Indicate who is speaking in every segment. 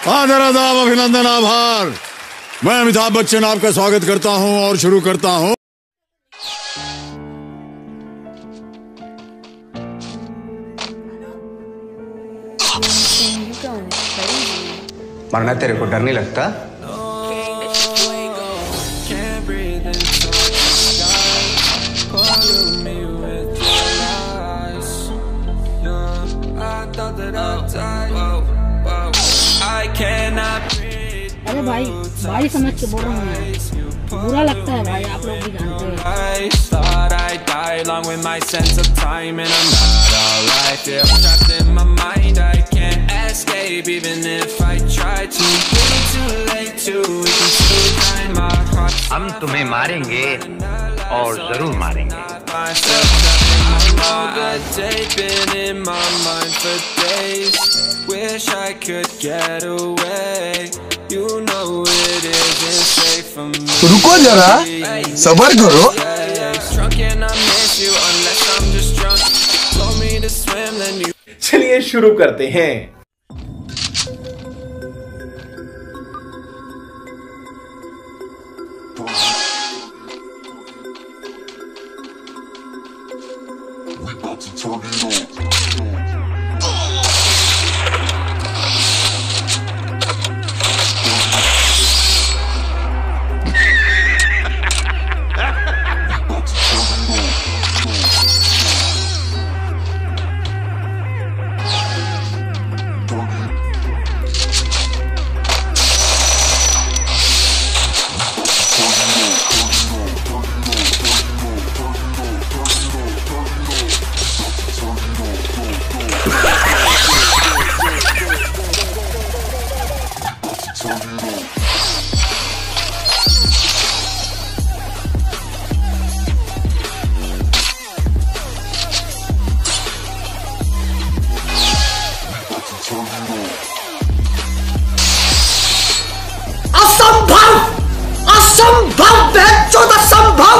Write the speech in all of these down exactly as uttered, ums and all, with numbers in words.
Speaker 1: आदर आदाब अभिनंदन आभार। मैं अमिताभ बच्चन आपका स्वागत करता हूं और शुरू करता हूं।
Speaker 2: मरना तेरे को डर नहीं लगता?
Speaker 3: अरे भाई भाई समझ के बोल रहा हूँ, बुरा लगता है भाई, आप लोग भी जानते हैं।
Speaker 2: हम तुम्हें मारेंगे और जरूर मारेंगे।
Speaker 4: Wish I could get away. You know it isn't safe for me.
Speaker 5: रुको जरा, सबर करो।
Speaker 4: Drunk and I miss you unless I'm just drunk. Told me to swim then you.
Speaker 5: चलिए शुरू करते हैं।
Speaker 6: असंभव, असंभव, बेचौद असंभव।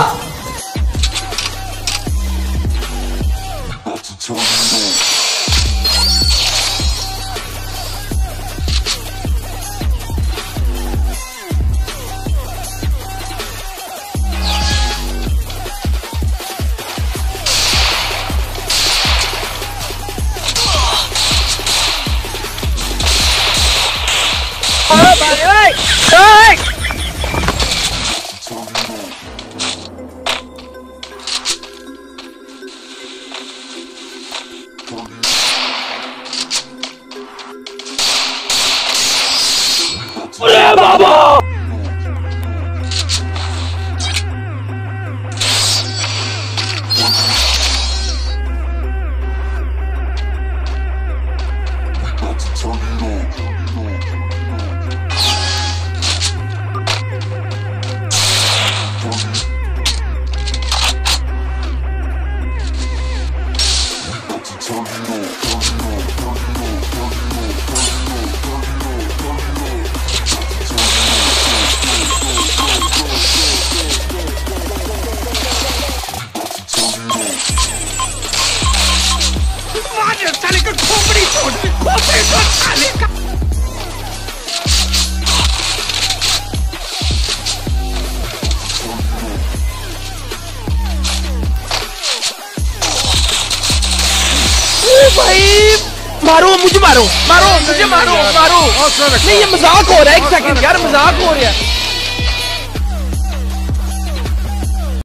Speaker 6: बाबा भाई मारो मुझे, मारो मारो मुझे, मारो मारो। नहीं ये मजाक हो रहा है, एक सेकंड यार, मजाक हो रहा है।